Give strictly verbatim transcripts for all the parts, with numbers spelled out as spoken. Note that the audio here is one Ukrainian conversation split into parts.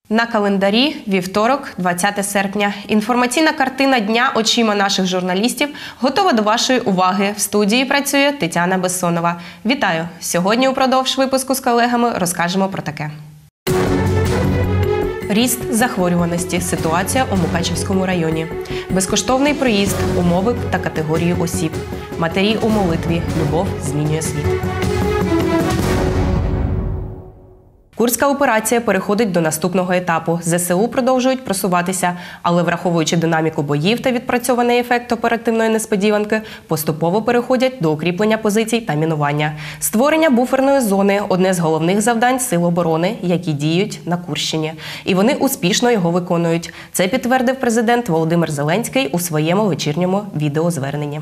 На календарі вівторок, двадцяте серпня. Інформаційна картина дня очима наших журналістів готова до вашої уваги. В студії працює Тетяна Бессонова. Вітаю! Сьогодні упродовж випуску з колегами розкажемо про таке. Ріст захворюваності. Ситуація у Мукачівському районі. Безкоштовний проїзд, умови та категорії осіб. Матері у молитві. Любов змінює світ. Курська операція переходить до наступного етапу. зе се у продовжують просуватися, але враховуючи динаміку боїв та відпрацьований ефект оперативної несподіванки, поступово переходять до укріплення позицій та мінування. Створення буферної зони – одне з головних завдань Сил оборони, які діють на Курщині. І вони успішно його виконують. Це підтвердив президент Володимир Зеленський у своєму вечірньому відеозверненні.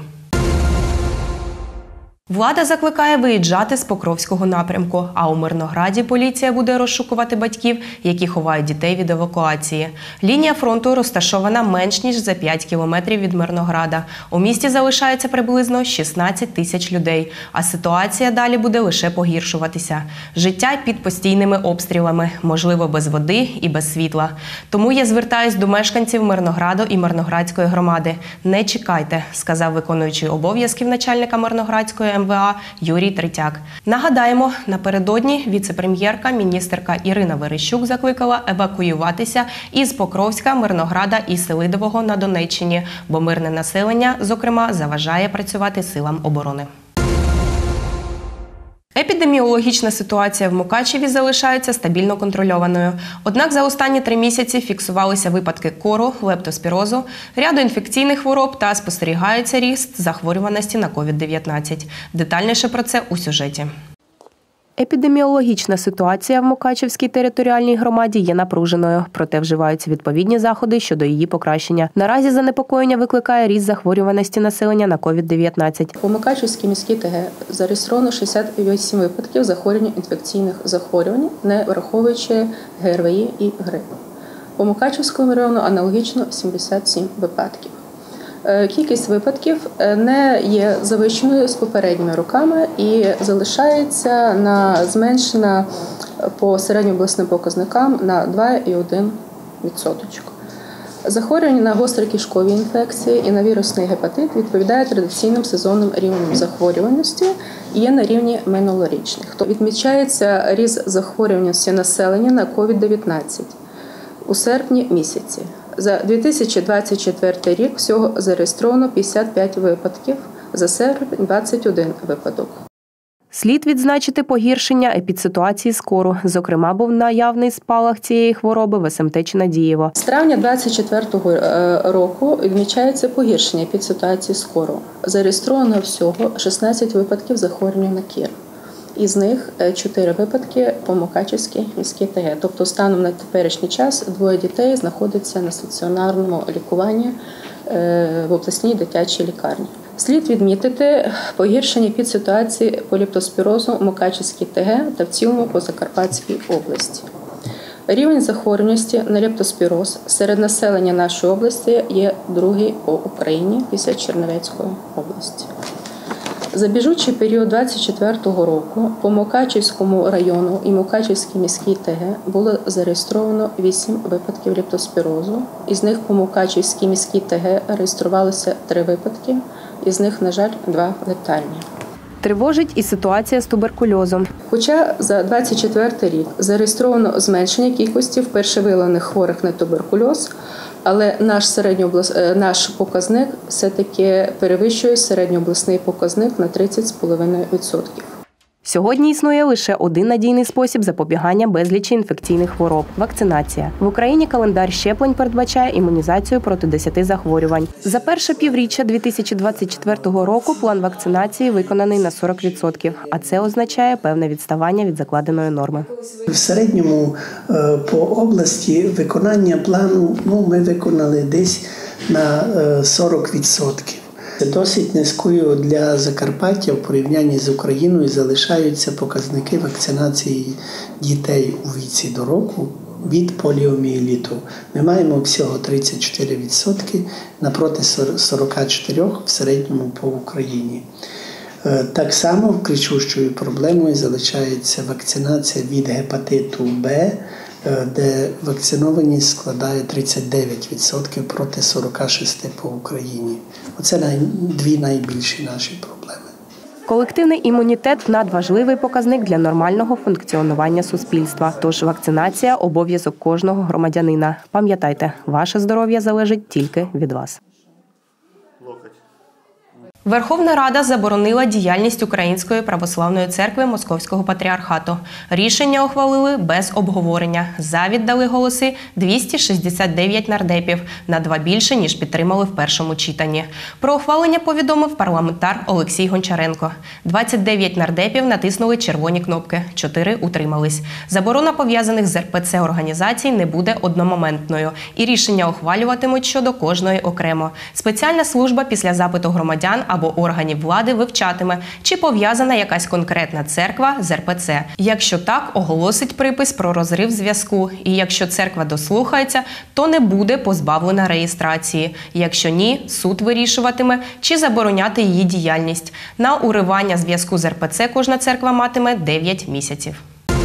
Влада закликає виїжджати з Покровського напрямку, а у Мирнограді поліція буде розшукувати батьків, які ховають дітей від евакуації. Лінія фронту розташована менш ніж за п'ять кілометрів від Мирнограда. У місті залишається приблизно шістнадцять тисяч людей, а ситуація далі буде лише погіршуватися. Життя під постійними обстрілами, можливо, без води і без світла. Тому я звертаюсь до мешканців Мирнограду і Мирноградської громади. Не чекайте, сказав виконуючий обов'язків начальника Мирноградської ем ве а Юрій Третяк. Нагадаємо, напередодні віце-прем'єрка, міністерка Ірина Верещук закликала евакуюватися із Покровська, Мирнограда і Селидового на Донеччині, бо мирне населення, зокрема, заважає працювати силам оборони. Епідеміологічна ситуація в Мукачеві залишається стабільно контрольованою. Однак за останні три місяці фіксувалися випадки кору, лептоспірозу, ряду інфекційних хвороб та спостерігається ріст захворюваності на ковід дев'ятнадцять. Детальніше про це у сюжеті. Епідеміологічна ситуація в Мукачівській територіальній громаді є напруженою, проте вживаються відповідні заходи щодо її покращення. Наразі занепокоєння викликає ріст захворюваності населення на ковід дев'ятнадцять. У Мукачівській міській те ге зареєстровано шістдесят вісім випадків захворювань інфекційних захворювань, не враховуючи ге ер ве і і грип. У Мукачівському району аналогічно сімдесят сім випадків. Кількість випадків не є завищеною з попередніми роками і залишається на зменшена по середньообласним показникам на два цілих одна десята відсотка. Захворювання на гострі кишкові інфекції і на вірусний гепатит відповідають традиційним сезонним рівням захворюваності і є на рівні минулорічних. Відмічається ріст захворюваності населення на ковід дев'ятнадцять у серпні місяці. За дві тисячі двадцять четвертий рік всього зареєстровано п'ятдесят п'ять випадків, за серпень – двадцять один випадок. Слід відзначити погіршення епідситуації з кору. Зокрема, був наявний спалах цієї хвороби в ес ем те Чинадієво. З травня двадцять четвертого року відмічається погіршення епідситуації з кору. Зареєстровано всього шістнадцять випадків захворювання на кір. Із них чотири випадки по Мукачівській міській те ге. Тобто станом на теперішній час двоє дітей знаходяться на стаціонарному лікуванні в обласній дитячій лікарні. Слід відмітити погіршення під ситуації по лептоспірозу в Мукачівській те ге та в цілому по Закарпатській області. Рівень захворюваності на лептоспіроз серед населення нашої області є другий по Україні після Чернівецької області. За біжучий період двадцять четвертого року по Мукачівському району і Мукачівській міській те ге було зареєстровано вісім випадків лептоспірозу. Із них по Мукачівській міській те ге реєструвалося три випадки, із них, на жаль, два летальні. Тривожить і ситуація з туберкульозом. Хоча за двадцять четвертий рік зареєстровано зменшення кількості вперше виявлених хворих на туберкульоз, але наш середньооблас... наш показник все-таки перевищує середньообласний показник на тридцять цілих п'ять десятих відсотка. Сьогодні існує лише один надійний спосіб запобігання безлічі інфекційних хвороб – вакцинація. В Україні календар щеплень передбачає імунізацію проти десяти захворювань. За перше півріччя дві тисячі двадцять четвертого року план вакцинації виконаний на сорок відсотків, а це означає певне відставання від закладеної норми. В середньому по області виконання плану ну, ми виконали десь на сорок відсотків. Досить низькою для Закарпаття в порівнянні з Україною залишаються показники вакцинації дітей у віці до року від поліомієліту. Ми маємо всього тридцять чотири відсотки напроти сорок чотири в середньому по Україні. Так само кричущою проблемою залишається вакцинація від гепатиту Б де вакцинованість складає тридцять дев'ять відсотків проти сорок шість відсотків по Україні. Оце най, дві найбільші наші проблеми. Колективний імунітет – надважливий показник для нормального функціонування суспільства. Тож вакцинація – обов'язок кожного громадянина. Пам'ятайте, ваше здоров'я залежить тільки від вас. Верховна Рада заборонила діяльність Української православної церкви Московського патріархату. Рішення ухвалили без обговорення. За віддали голоси двісті шістдесят дев'ять нардепів, на два більше, ніж підтримали в першому читанні. Про ухвалення повідомив парламентар Олексій Гончаренко. двадцять дев'ять нардепів натиснули червоні кнопки, чотири утримались. Заборона пов'язаних з ер пе це організацій не буде одномоментною, і рішення ухвалюватимуть щодо кожної окремо. Спеціальна служба після запиту громадян або органів влади вивчатиме, чи пов'язана якась конкретна церква з ер пе це. Якщо так, оголосить припис про розрив зв'язку. І якщо церква дослухається, то не буде позбавлена реєстрації. Якщо ні, суд вирішуватиме, чи забороняти її діяльність. На уривання зв'язку з ер пе це кожна церква матиме дев'ять місяців.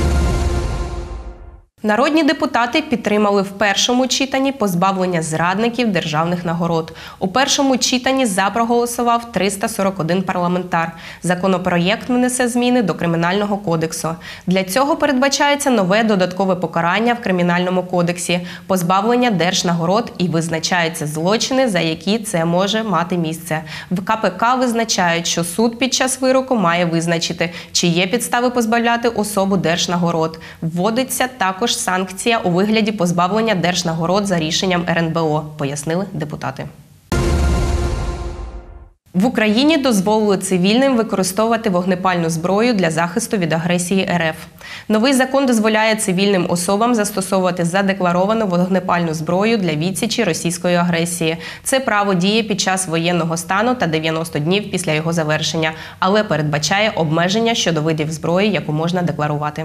Народні депутати підтримали в першому читанні позбавлення зрадників державних нагород. У першому читанні за проголосував триста сорок один парламентар. Законопроєкт внесе зміни до Кримінального кодексу. Для цього передбачається нове додаткове покарання в Кримінальному кодексі – позбавлення держнагород, і визначаються злочини, за які це може мати місце. В ка пе ка визначають, що суд під час вироку має визначити, чи є підстави позбавляти особу держнагород. Вводиться також санкція у вигляді позбавлення держнагород за рішенням ер ен бе о, пояснили депутати. В Україні дозволили цивільним використовувати вогнепальну зброю для захисту від агресії ер еф. Новий закон дозволяє цивільним особам застосовувати задекларовану вогнепальну зброю для відсічі російської агресії. Це право діє під час воєнного стану та дев'яносто днів після його завершення, але передбачає обмеження щодо видів зброї, яку можна декларувати.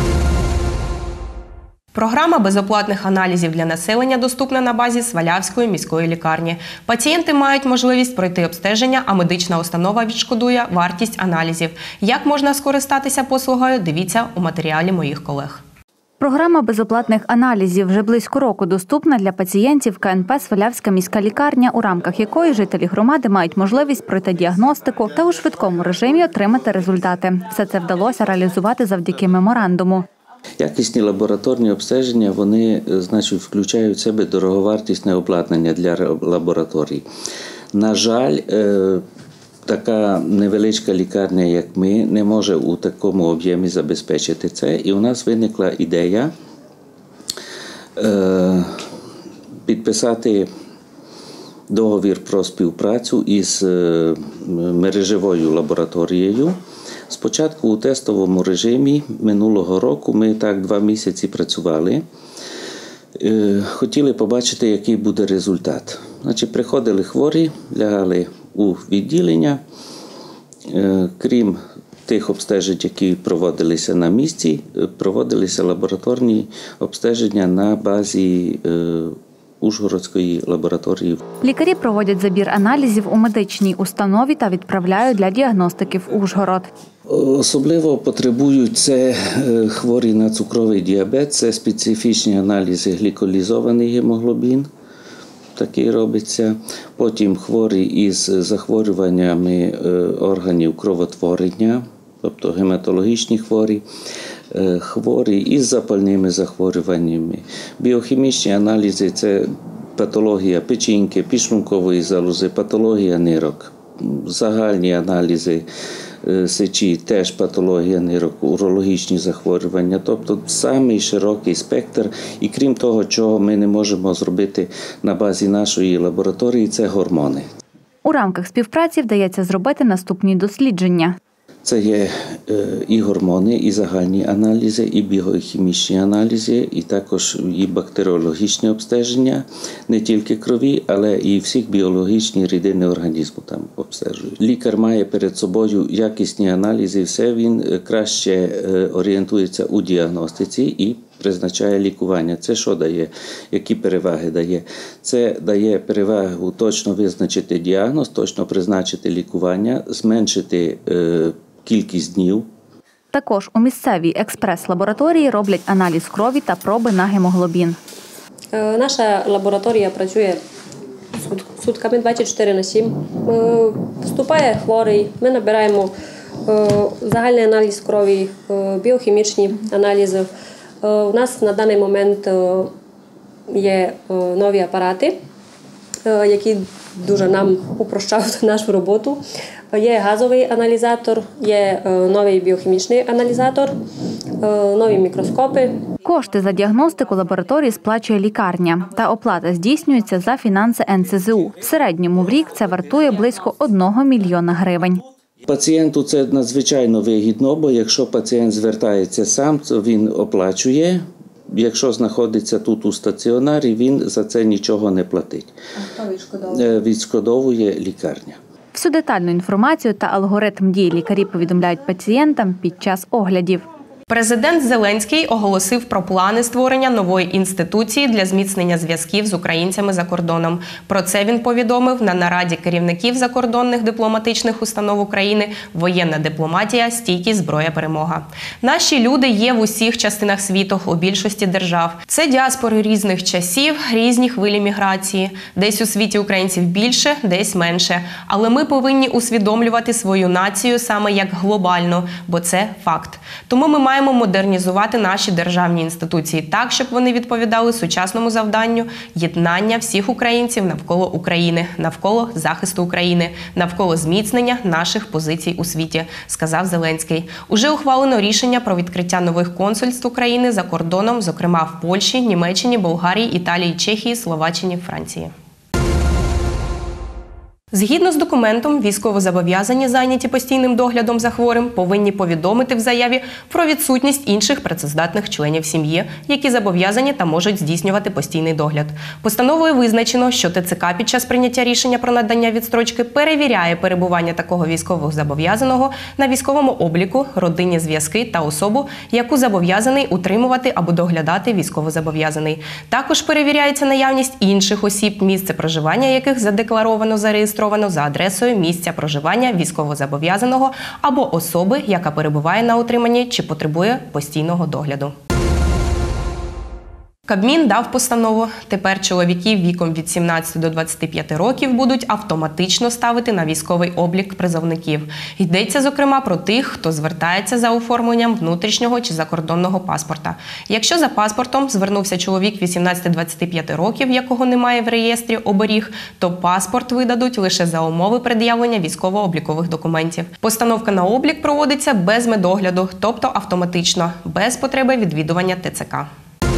Програма безоплатних аналізів для населення доступна на базі Свалявської міської лікарні. Пацієнти мають можливість пройти обстеження, а медична установа відшкодує вартість аналізів. Як можна скористатися послугою, дивіться у матеріалі моїх колег. Програма безоплатних аналізів вже близько року доступна для пацієнтів ка ен пе «Свалявська міська лікарня», у рамках якої жителі громади мають можливість пройти діагностику та у швидкому режимі отримати результати. Все це вдалося реалізувати завдяки меморандуму. Якісні лабораторні обстеження, вони, значить, включають в себе дороговартісне обладнання для лабораторій. На жаль, така невеличка лікарня, як ми, не може у такому об'ємі забезпечити це. І у нас виникла ідея підписати договір про співпрацю із мережевою лабораторією. Спочатку у тестовому режимі минулого року ми так два місяці працювали. Хотіли побачити, який буде результат. Значить, приходили хворі, лягали у відділення. Крім тих обстежень, які проводилися на місці, проводилися лабораторні обстеження на базі Ужгородської лабораторії. Лікарі проводять забір аналізів у медичній установі та відправляють для діагностики в Ужгород. Особливо потребують це хворі на цукровий діабет, це специфічні аналізи гліколізований гемоглобін, такий робиться. Потім хворі із захворюваннями органів кровотворення, тобто гематологічні хворі, хворі із запальними захворюваннями. Біохімічні аналізи – це патологія печінки, підшлункової залози, патологія нирок. Загальні аналізи сечі – теж патологія нирок, урологічні захворювання. Тобто самий широкий спектр. І крім того, чого ми не можемо зробити на базі нашої лабораторії – це гормони. У рамках співпраці вдається зробити наступні дослідження. Це є і гормони, і загальні аналізи, і біохімічні аналізи, і також і бактеріологічне обстеження, не тільки крові, але і всіх біологічні рідини організму там обстежують. Лікар має перед собою якісні аналізи, все, він краще орієнтується у діагностиці і призначає лікування. Це що дає? Які переваги дає? Це дає перевагу точно визначити діагноз, точно призначити лікування, зменшити е, кількість днів. Також у місцевій експрес-лабораторії роблять аналіз крові та проби на гемоглобін. Наша лабораторія працює сутками двадцять чотири на сім. Поступає хворий, ми набираємо загальний аналіз крові, біохімічні аналізи. У нас на даний момент є нові апарати, які дуже нам упрощають нашу роботу. Є газовий аналізатор, є новий біохімічний аналізатор, нові мікроскопи. Кошти за діагностику лабораторії сплачує лікарня, та оплата здійснюється за фінанси ен це зе у. В середньому в рік це вартує близько одного мільйона гривень. Пацієнту це надзвичайно вигідно, бо якщо пацієнт звертається сам, то він оплачує. Якщо знаходиться тут у стаціонарі, він за це нічого не платить. А хто відшкодовує? Відшкодовує лікарня. Всю детальну інформацію та алгоритм дій лікарі повідомляють пацієнтам під час оглядів. Президент Зеленський оголосив про плани створення нової інституції для зміцнення зв'язків з українцями за кордоном. Про це він повідомив на нараді керівників закордонних дипломатичних установ України «Воєнна дипломатія. Стійкість. Зброя. Перемога». Наші люди є в усіх частинах світу, у більшості держав. Це діаспори різних часів, різні хвилі міграції. Десь у світі українців більше, десь менше. Але ми повинні усвідомлювати свою націю саме як глобальну, бо це факт. Тому ми маємо модернізувати наші державні інституції так, щоб вони відповідали сучасному завданню єднання всіх українців навколо України, навколо захисту України, навколо зміцнення наших позицій у світі, сказав Зеленський. Уже ухвалено рішення про відкриття нових консульств України за кордоном, зокрема в Польщі, Німеччині, Болгарії, Італії, Чехії, Словаччині, Франції. Згідно з документом, військовозобов'язані, зайняті постійним доглядом за хворим, повинні повідомити в заяві про відсутність інших працездатних членів сім'ї, які зобов'язані та можуть здійснювати постійний догляд. Постановою визначено, що те це ка під час прийняття рішення про надання відстрочки перевіряє перебування такого військовозобов'язаного на військовому обліку, родинні зв'язки та особу, яку зобов'язаний утримувати або доглядати військовозобов'язаний. Також перевіряється наявність інших осіб, місце проживання яких задекларовано, зареєстровано за адресою місця проживання військовозобов'язаного або особи, яка перебуває на утриманні чи потребує постійного догляду. Кабмін дав постанову. Тепер чоловіків віком від сімнадцяти до двадцяти п'яти років будуть автоматично ставити на військовий облік призовників. Йдеться, зокрема, про тих, хто звертається за оформленням внутрішнього чи закордонного паспорта. Якщо за паспортом звернувся чоловік вісімнадцяти до двадцяти п'яти років, якого немає в реєстрі оберіг, то паспорт видадуть лише за умови пред'явлення військово-облікових документів. Постановка на облік проводиться без медогляду, тобто автоматично, без потреби відвідування те це ка.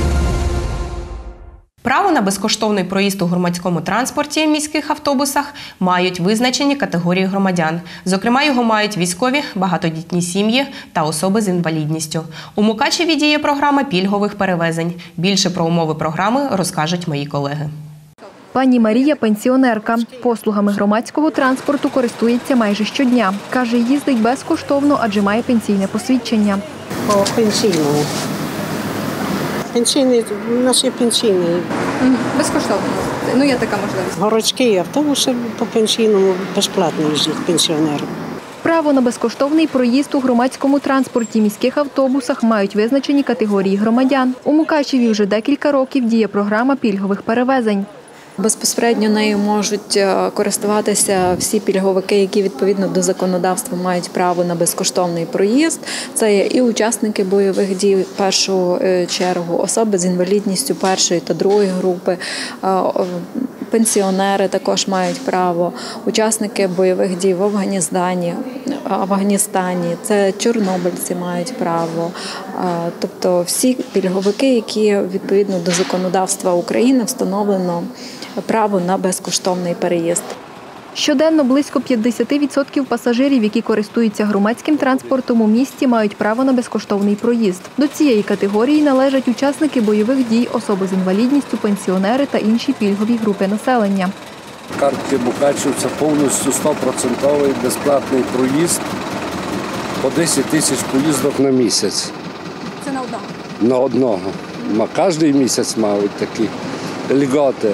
Право на безкоштовний проїзд у громадському транспорті, міських автобусах мають визначені категорії громадян. Зокрема, його мають військові, багатодітні сім'ї та особи з інвалідністю. У Мукачеві діє програма пільгових перевезень. Більше про умови програми розкажуть мої колеги. Пані Марія – пенсіонерка. Послугами громадського транспорту користується майже щодня. Каже, їздить безкоштовно, адже має пенсійне посвідчення. По пенсійному. Пенсійний, у нас є пенсійний. Безкоштовно. Ну, є така можливість. Городський автобус по пенсійному безплатно їздять пенсіонерам. Право на безкоштовний проїзд у громадському транспорті міських автобусах мають визначені категорії громадян. У Мукачеві вже декілька років діє програма пільгових перевезень. Безпосередньо нею можуть користуватися всі пільговики, які відповідно до законодавства мають право на безкоштовний проїзд. Це є і учасники бойових дій в першу чергу, особи з інвалідністю першої та другої групи, пенсіонери також мають право, учасники бойових дій в Афганістані, Афганістані, це чорнобильці мають право. Тобто всі пільговики, які відповідно до законодавства України встановлено право на безкоштовний переїзд. Щоденно близько п'ятдесят відсотків пасажирів, які користуються громадським транспортом у місті, мають право на безкоштовний проїзд. До цієї категорії належать учасники бойових дій, особи з інвалідністю, пенсіонери та інші пільгові групи населення. Картки Мукачів – це повністю сто відсотків безплатний проїзд по десять тисяч поїздок на місяць. Це на одного? На одного. Кожен місяць мають такі льготи.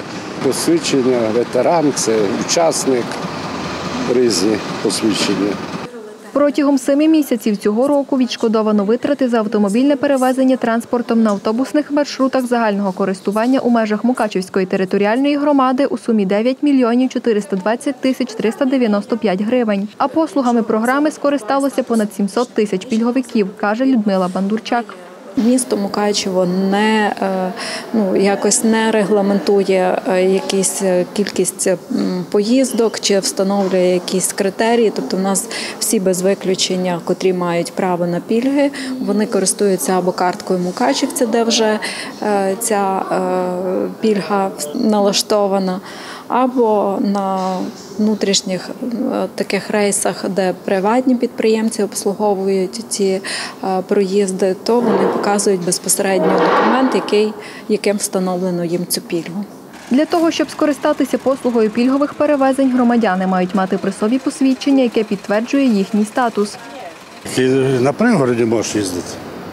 Посвідчення, ветеран, це учасник, різні посвідчення. Протягом семи місяців цього року відшкодовано витрати за автомобільне перевезення транспортом на автобусних маршрутах загального користування у межах Мукачівської територіальної громади у сумі дев'ять мільйонів чотириста двадцять тисяч триста дев'яносто п'ять гривень. А послугами програми скористалося понад сімсот тисяч пільговиків, каже Людмила Бандурчак. Місто Мукачево не, ну, якось не регламентує якісь кількість поїздок чи встановлює якісь критерії. Тобто в нас всі без виключення, котрі мають право на пільги, вони користуються або карткою Мукачівця, де вже ця пільга налаштована, або на внутрішніх таких рейсах, де приватні підприємці обслуговують ці проїзди, то вони показують безпосередньо документ, який, яким встановлено їм цю пільгу. Для того, щоб скористатися послугою пільгових перевезень, громадяни мають мати при собі посвідчення, яке підтверджує їхній статус. Ти на пригороді можеш їздити.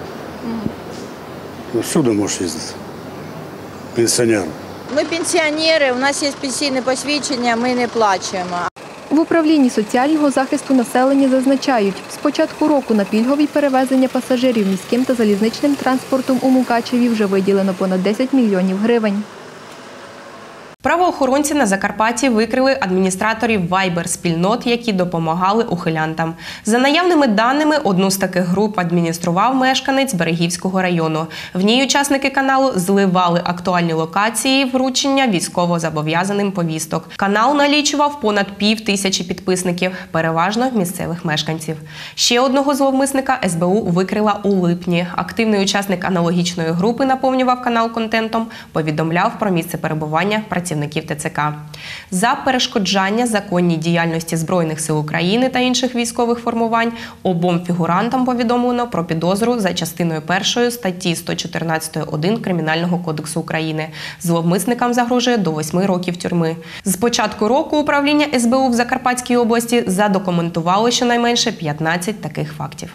Всюди можеш їздити. Пенсіонер. Ми пенсіонери, у нас є пенсійне посвідчення, ми не плачемо. В управлінні соціального захисту населення зазначають, з початку року на пільгові перевезення пасажирів міським та залізничним транспортом у Мукачеві вже виділено понад десять мільйонів гривень. Правоохоронці на Закарпатті викрили адміністраторів вайбер-спільнот, які допомагали ухилянтам. За наявними даними, одну з таких груп адміністрував мешканець Берегівського району. В ній учасники каналу зливали актуальні локації вручення військовозобов'язаним повісток. Канал налічував понад пів тисячі підписників, переважно місцевих мешканців. Ще одного зловмисника ес бе у викрила у липні. Активний учасник аналогічної групи наповнював канал контентом, повідомляв про місце перебування працівників. працівників те це ка. За перешкоджання законній діяльності Збройних сил України та інших військових формувань обом фігурантам повідомлено про підозру за частиною першої статті сто чотирнадцять один Кримінального кодексу України. Зловмисникам загрожує до восьми років тюрми. З початку року управління ес бе у в Закарпатській області задокументувало щонайменше п'ятнадцять таких фактів.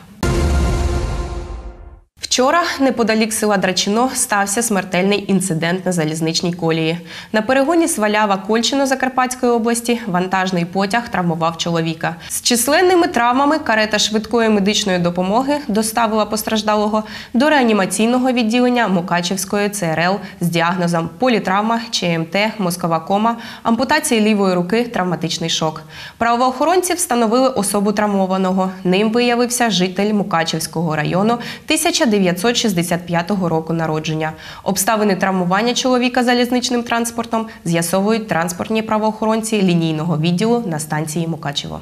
Вчора неподалік села Драчино стався смертельний інцидент на залізничній колії. На перегоні Свалява-Кольчино Закарпатської області вантажний потяг травмував чоловіка. З численними травмами карета швидкої медичної допомоги доставила постраждалого до реанімаційного відділення Мукачівської це ер ел з діагнозом політравма, че ем те, мозкова кома, ампутація лівої руки, травматичний шок. Правоохоронці встановили особу травмованого. Ним виявився житель Мукачівського району тисяча дев'ятсот шістдесят п'ятого року народження. Обставини травмування чоловіка залізничним транспортом з'ясовують транспортні правоохоронці лінійного відділу на станції Мукачево.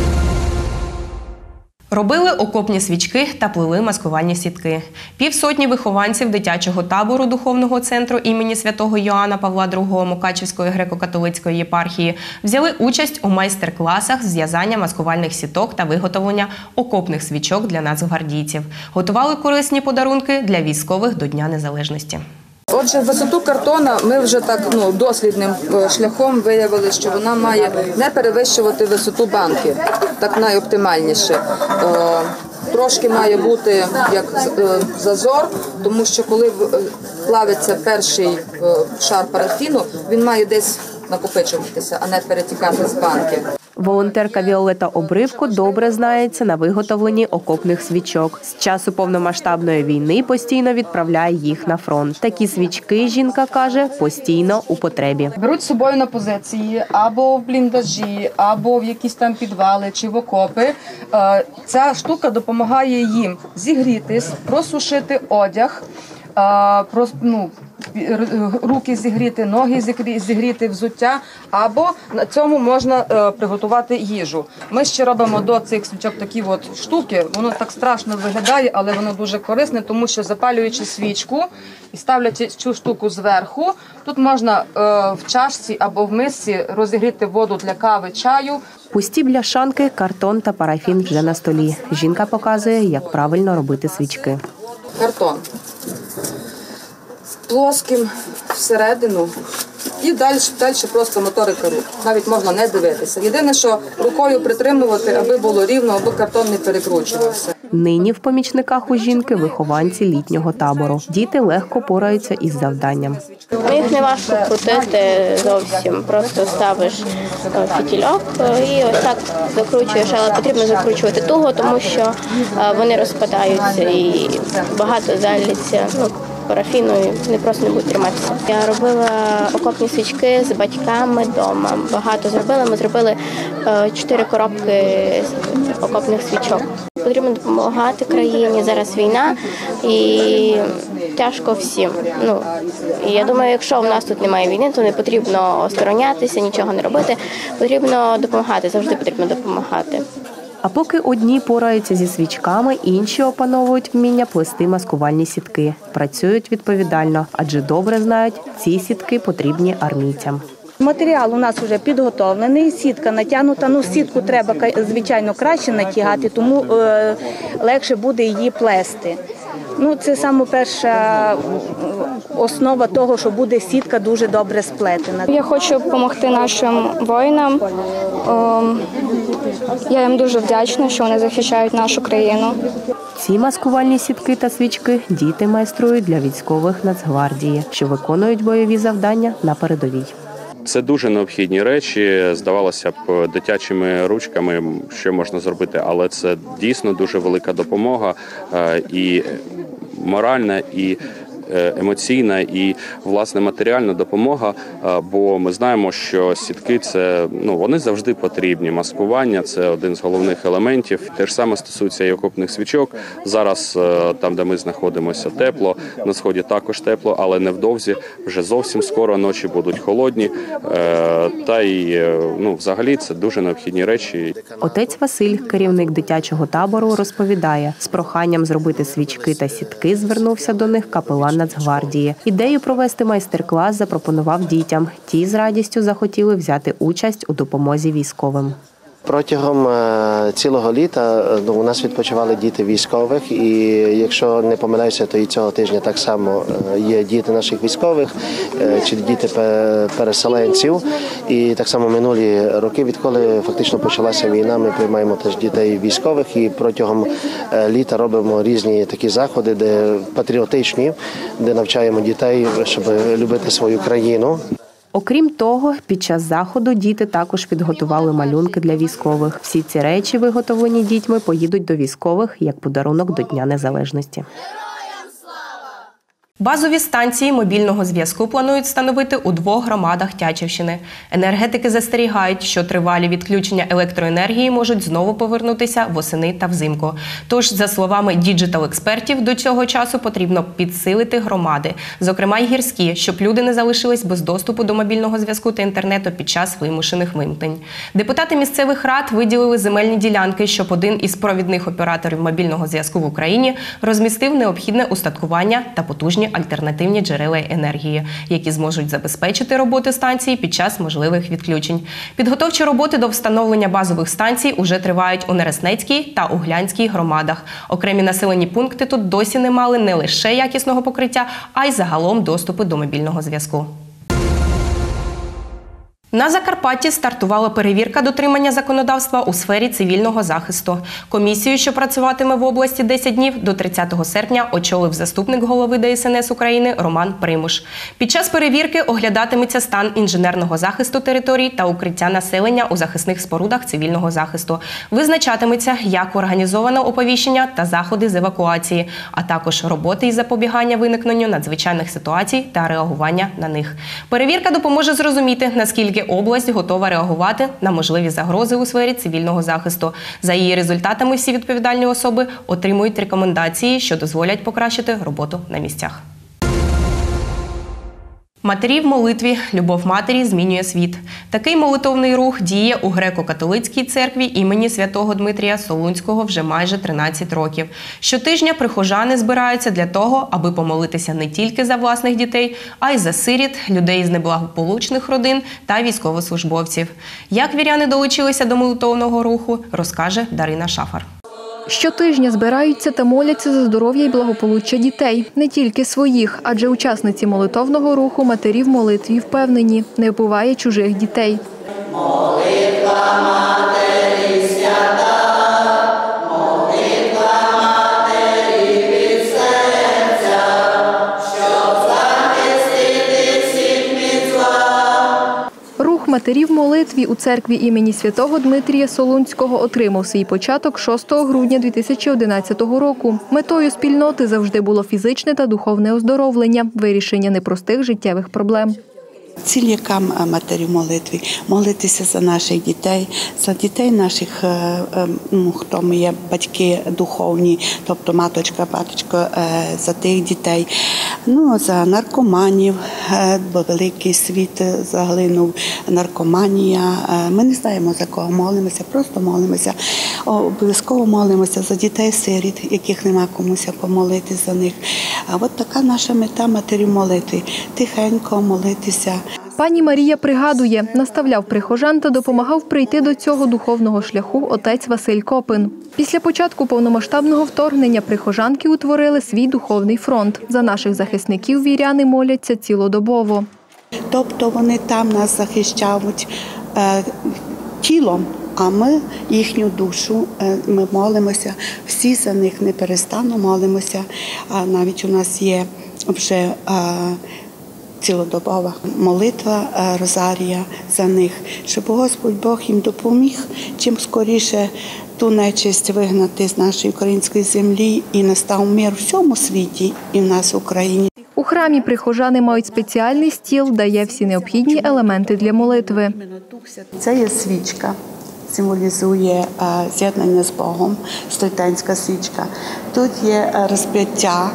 Робили окопні свічки та плели маскувальні сітки. Півсотні вихованців дитячого табору духовного центру імені святого Йоанна Павла другого Мукачівської греко-католицької єпархії взяли участь у майстер-класах з в'язання маскувальних сіток та виготовлення окопних свічок для нацгвардійців. Готували корисні подарунки для військових до Дня Незалежності. Отже, висоту картона ми вже так ну, дослідним шляхом виявили, що вона має не перевищувати висоту банки, так найоптимальніше. Е, трошки має бути як зазор, тому що коли плавиться перший шар парафіну, він має десь накопичуватися, а не перетікати з банки. Волонтерка Віолета Обривко добре знається на виготовленні окопних свічок. З часу повномасштабної війни постійно відправляє їх на фронт. Такі свічки, жінка каже, постійно у потребі. Беруть з собою на позиції або в бліндажі, або в якісь там підвали чи в окопи. Ця штука допомагає їм зігрітись, просушити одяг, ну, руки зігріти, ноги зігріти, взуття, або на цьому можна е, приготувати їжу. Ми ще робимо до цих свічок такі от штуки, воно так страшно виглядає, але воно дуже корисне, тому що запалюючи свічку і ставлячи цю штуку зверху, тут можна е, в чашці або в мисці розігріти воду для кави, чаю. Пусті бляшанки, картон та парафін вже на столі. Жінка показує, як правильно робити свічки. Картон. Плоским всередину і далі, далі просто моторика рук. Навіть можна не дивитися. Єдине, що рукою притримувати, аби було рівно, аби картон не перекручувався. Нині в помічниках у жінки вихованці літнього табору. Діти легко пораються із завданням. Їх не важко крутити зовсім, просто ставиш фітільок і ось так закручуєш, але потрібно закручувати туго, тому що вони розпадаються і багато заліться. Ну, парафіною не просто не будуть триматися. Я робила окопні свічки з батьками вдома. Багато зробила. Ми зробили чотири коробки окопних свічок. Потрібно допомагати країні. Зараз війна і тяжко всім. Ну, і я думаю, якщо в нас тут немає війни, то не потрібно осторонятися, нічого не робити. Потрібно допомагати, завжди потрібно допомагати. А поки одні пораються зі свічками, інші опановують вміння плести маскувальні сітки. Працюють відповідально, адже добре знають, ці сітки потрібні армійцям. Матеріал у нас вже підготовлений, сітка натягнута. Ну, сітку треба, звичайно, краще натягати, тому е, легше буде її плести. Ну, це саме перша основа того, що буде сітка дуже добре сплетена. Я хочу допомогти нашим воїнам. Я їм дуже вдячна, що вони захищають нашу країну. Ці маскувальні сітки та свічки діти майструють для військових Нацгвардії, що виконують бойові завдання на передовій. Це дуже необхідні речі, здавалося б, дитячими ручками, що можна зробити, але це дійсно дуже велика допомога і моральна, і емоційна, і, власне, матеріальна допомога, бо ми знаємо, що сітки – це, ну, вони завжди потрібні. Маскування – це один з головних елементів. Те ж саме стосується і окопних свічок. Зараз, там, де ми знаходимося, тепло, на сході також тепло, але невдовзі, вже зовсім скоро ночі будуть холодні. Та й, ну, взагалі, це дуже необхідні речі. Отець Василь, керівник дитячого табору, розповідає, з проханням зробити свічки та сітки звернувся до них капелан Нацгвардії. Ідею провести майстер-клас запропонував дітям. Ті з радістю захотіли взяти участь у допомозі військовим. Протягом цілого літа ну, у нас відпочивали діти військових, і якщо не помиляюся, то і цього тижня так само є діти наших військових, чи діти переселенців. І так само минулі роки, відколи фактично почалася війна, ми приймаємо теж дітей військових і протягом літа робимо різні такі заходи, де патріотичні, де навчаємо дітей, щоб любити свою країну. Окрім того, під час заходу діти також підготували малюнки для військових. Всі ці речі, виготовлені дітьми, поїдуть до військових як подарунок до Дня Незалежності. Базові станції мобільного зв'язку планують встановити у двох громадах Тячівщини. Енергетики застерігають, що тривалі відключення електроенергії можуть знову повернутися восени та взимку. Тож, за словами діджитал-експертів, до цього часу потрібно підсилити громади, зокрема й гірські, щоб люди не залишились без доступу до мобільного зв'язку та інтернету під час вимушених вимкнень. Депутати місцевих рад виділили земельні ділянки, щоб один із провідних операторів мобільного зв'язку в Україні розмістив необхідне устаткування та потужні альтернативні джерела енергії, які зможуть забезпечити роботу станції під час можливих відключень. Підготовчі роботи до встановлення базових станцій уже тривають у Нереснецькій та Углянській громадах. Окремі населені пункти тут досі не мали не лише якісного покриття, а й загалом доступу до мобільного зв'язку. На Закарпатті стартувала перевірка дотримання законодавства у сфері цивільного захисту. Комісію, що працюватиме в області десять днів, до тридцятого серпня очолив заступник голови Де Ес Ен Ес України Роман Примуш. Під час перевірки оглядатиметься стан інженерного захисту територій та укриття населення у захисних спорудах цивільного захисту. Визначатиметься, як організовано оповіщення та заходи з евакуації, а також роботи із запобігання виникненню надзвичайних ситуацій та реагування на них. Перевірка допоможе зрозуміти, наскільки область готова реагувати на можливі загрози у сфері цивільного захисту. За її результатами всі відповідальні особи отримують рекомендації, що дозволять покращити роботу на місцях. Матері в молитві. Любов матері змінює світ. Такий молитовний рух діє у греко-католицькій церкві імені святого Дмитрія Солунського вже майже тринадцять років. Щотижня прихожани збираються для того, аби помолитися не тільки за власних дітей, а й за сиріт, людей з неблагополучних родин та військовослужбовців. Як віряни долучилися до молитовного руху, розкаже Дарина Шафар. Щотижня збираються та моляться за здоров'я і благополуччя дітей. Не тільки своїх, адже учасниці молитовного руху матері в молитві впевнені, не вбиває чужих дітей. Молитва матері свята, молитва матерів в молитві у церкві імені святого Дмитрія Солунського отримав свій початок шостого грудня дві тисячі одинадцятого року. Метою спільноти завжди було фізичне та духовне оздоровлення, вирішення непростих життєвих проблем. Ціль яка матері в молитві? Молитися за наших дітей, за дітей наших, ну, хто ми є батьки духовні, тобто маточка, батечко, за тих дітей, ну, за наркоманів, бо великий світ заглинув, наркоманія. Ми не знаємо, за кого молимося, просто молимося. Обов'язково молимося за дітей-сиріт, яких нема комусь помолити за них. А от така наша мета матері в молитві – тихенько молитися. Пані Марія пригадує, наставляв прихожан та допомагав прийти до цього духовного шляху отець Василь Копин. Після початку повномасштабного вторгнення прихожанки утворили свій духовний фронт. За наших захисників віряни моляться цілодобово. Тобто вони там нас захищають е, тілом, а ми їхню душу, е, ми молимося, всі за них неперестанно молимося. А навіть у нас є вже е, цілодобова молитва Розарія за них, щоб Господь Бог їм допоміг чим скоріше ту нечисть вигнати з нашої української землі і настав мир у всьому світі і в нас в Україні. У храмі прихожани мають спеціальний стіл, де є всі необхідні елементи для молитви. Це є свічка, символізує з'єднання з Богом, Стойтенська свічка. Тут є розп'яття,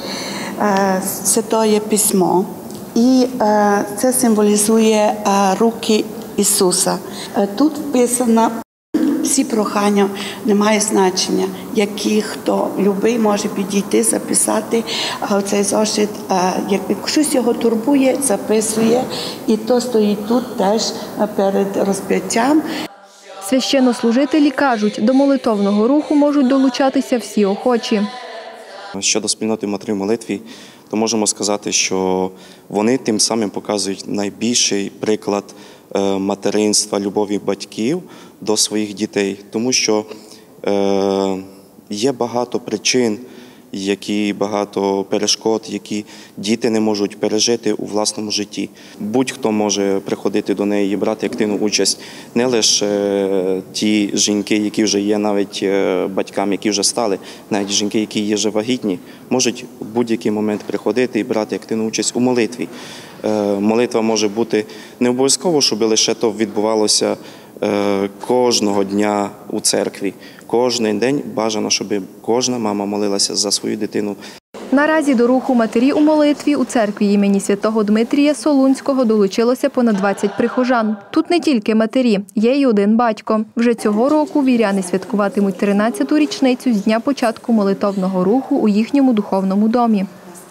Святое Письмо. І е, це символізує е, руки Ісуса. Е, тут вписано всі прохання, немає значення, які хто любий може підійти, записати е, цей зошит. Е, як щось його турбує, записує, і то стоїть тут теж перед розп'яттям. Священнослужителі кажуть, до молитовного руху можуть долучатися всі охочі. Щодо спільноти матерів в молитві, то можемо сказати, що вони тим самим показують найбільший приклад материнства, любові батьків до своїх дітей. Тому що е, є багато причин, які багато перешкод, які діти не можуть пережити у власному житті. Будь-хто може приходити до неї і брати активну участь. Не лише ті жінки, які вже є навіть батьками, які вже стали, навіть жінки, які є вже вагітні, можуть в будь-який момент приходити і брати активну участь у молитві. Молитва може бути не обов'язково, щоб лише то відбувалося кожного дня у церкві. Кожен день бажано, щоб кожна мама молилася за свою дитину. Наразі до руху матері у молитві у церкві імені святого Дмитрія Солунського долучилося понад двадцять прихожан. Тут не тільки матері, є й один батько. Вже цього року віряни святкуватимуть тринадцяту річницю з дня початку молитовного руху у їхньому духовному домі.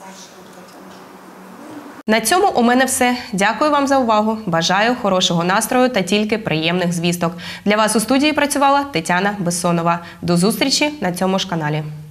На цьому у мене все. Дякую вам за увагу. Бажаю хорошого настрою та тільки приємних звісток. Для вас у студії працювала Тетяна Бессонова. До зустрічі на цьому ж каналі.